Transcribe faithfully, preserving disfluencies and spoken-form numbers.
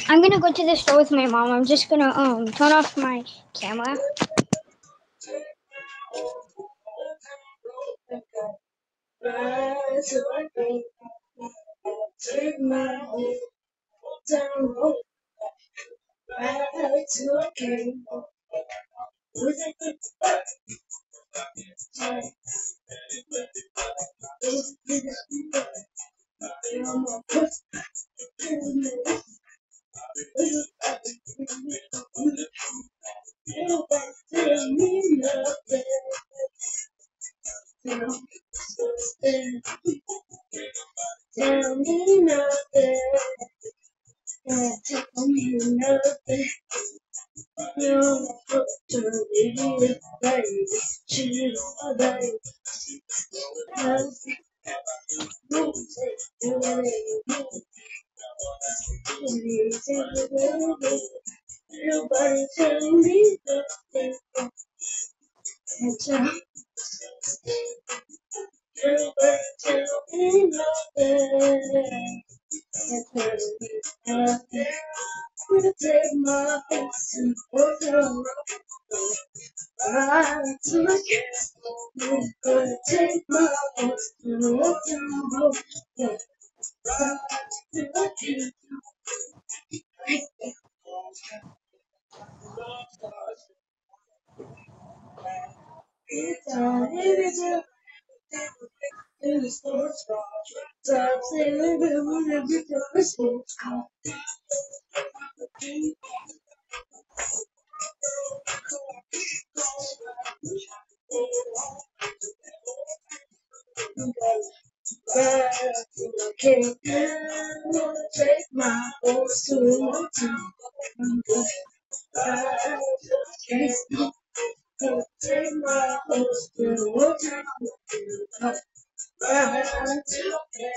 I'm gonna go to the store with my mom. I'm just gonna um turn off my camera. Take my home down road, right to a game. With it, tell me nothing. Tell me nothing. Tell me nothing. No, to me, baby. She's a baby. Nobody tell me nothing. Nobody tell me nothing. Tell me nothing. I'm gonna take my face and walk around. I'm gonna take my face and walk around. It's all it is. In the sports car, time sailing with a bit of a sports car. Back to the king, I'm gonna take my horse to the town. Back to the king, gonna take my horse to the town. Back to the king.